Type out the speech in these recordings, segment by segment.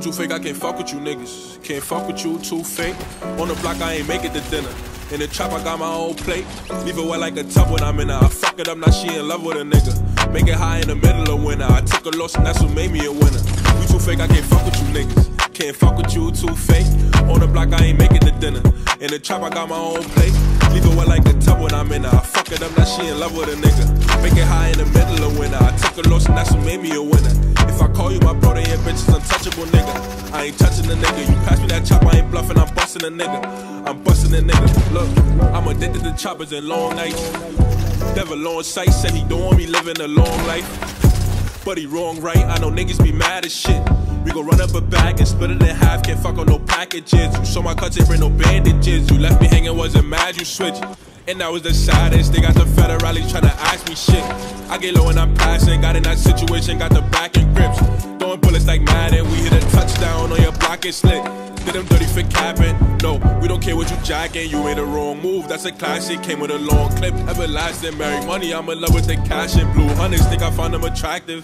too fake, I can't fuck with you niggas. Can't fuck with you, too fake. On the block, I ain't make it to dinner. In the trap, I got my own plate. Leave it wet like a tub when I'm in her. I fuck it up, now she in love with a nigga. Make it high in the middle of winter. I took a loss and that's what made me a winner. You too fake, I can't fuck with you niggas. Can't fuck with you, too fake. On the block, I ain't make it to dinner. In the trap, I got my own plate. Leave it wet like a tub when I'm in her. I fuck it up, now she in love with a nigga. Make it high in the middle of winter. I took a loss and that's what made me a winner. If I call you my brother, your bitch is untouchable, nigga. I ain't touching the nigga. You pass me that chop, I ain't bluffing, I'm busting a nigga. I'm busting a nigga. Look, I'm addicted to choppers and long nights. Devil on sight, said he don't want me living a long life. But he wrong, right? I know niggas be mad as shit. We gon' run up a bag and split it in half. Can't fuck on no packages. You saw my cuts, ain't bring no bandages. You left me hanging, wasn't mad, you switched. And that was the saddest. They got the federales tryna ask me shit. I get low and I'm passing. Got in that situation, got the back and grips. Throwing bullets like Madden. We hit a touchdown on your block and slit. Did them dirty for capping. No, we don't care what you jacking. You made a wrong move, that's a classic. Came with a long clip, everlasting. Marry money, I'm in love with the cash and blue hunters. Think I found them attractive.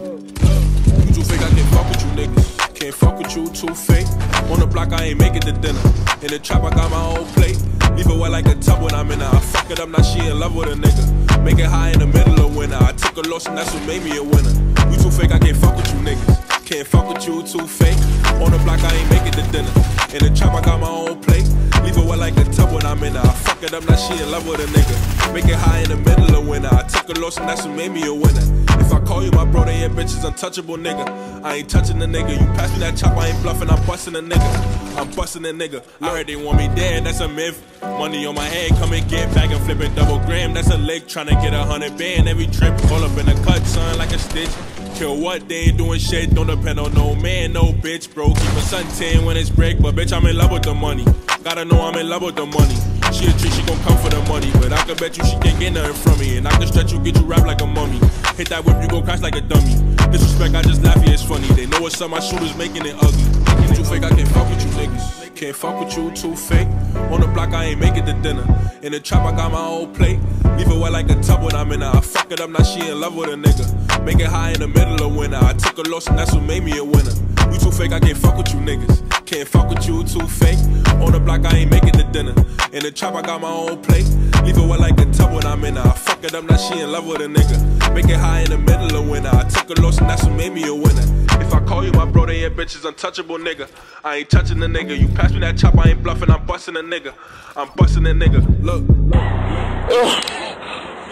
You too fake, I can't fuck with you niggas. Can't fuck with you, too fake. On the block, I ain't make it to dinner. In the trap, I got my own plate. Leave it wet like a tub when I'm in her. I fuck it up, now she in love with a nigga. Make it high in the middle of winter. I took a loss and that's what made me a winner. You too fake, I can't fuck with you niggas. Can't fuck with you, too fake. On the block, I ain't make it to dinner. In the trap, I got my own plate. Leave it wet like a tub when I'm in her. I fuck it up, now she in love with a nigga. Make it high in the middle of winter. I took a loss and that's what made me a winner. If I call you my brother, your bitch is untouchable, nigga. I ain't touching the nigga. You pass me that chop, I ain't bluffing, I'm busting a nigga. I'm busting a nigga. I heard they want me dead, that's a myth. Money on my head, come and get back and flipping double gram. That's a lick, tryna get 100 band every trip. All up in the cut, son, like a stitch. Kill what? They ain't doing shit, don't depend on no man, no bitch, bro. Keep a suntan when it's break, but bitch, I'm in love with the money. Gotta know I'm in love with the money. She a treat, she gon' come for the money. But I can bet you she can't get nothing from me. And I can stretch you, get you wrapped like a mummy. Hit that whip, you gon' crash like a dummy. Disrespect, I just laugh, yeah, it's funny. They know what's up, my shooters making it ugly. You too fake, I can't fuck with you niggas. Can't fuck with you, too fake. On the block, I ain't make it to dinner. In the trap, I got my own plate. Leave it wet like a tub when I'm in her. I fuck it up, now she in love with a nigga. Make it high in the middle of winter. I took a loss and that's what made me a winner. You too fake, I can't fuck with you niggas. Can't fuck with you, too fake. On the block, I ain't make it to dinner. In the trap, I got my own plate. Leave it wet like a tub when I'm in her. I fuck it up, now she in love with a nigga. Make it high in the middle of winter. I took a loss and that's what made me a winner. If I call you my brother, your bitch is untouchable, nigga. I ain't touching the nigga. You pass me that chop, I ain't bluffing, I'm busting a nigga. I'm busting a nigga. Look.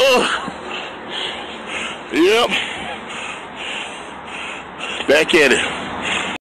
Yep. Back at it.